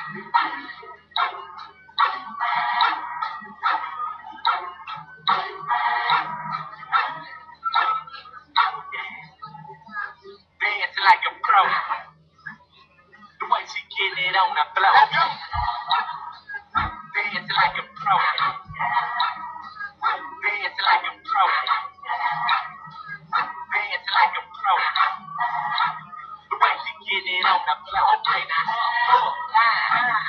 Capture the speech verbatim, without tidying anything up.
Dance like a pro. The way she getting it on the floor. Dance like a pro. Dance like a pro. Dance like a pro. The way she getting it on the floor. Okay, now.